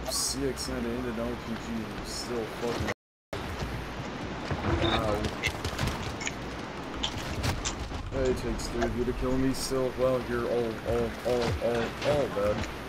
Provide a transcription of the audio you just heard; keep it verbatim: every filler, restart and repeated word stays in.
C X N and an R P G and still fucking. Wow. Hey, it takes three of you to kill me still. Well, you're all, all, all, all, all bad.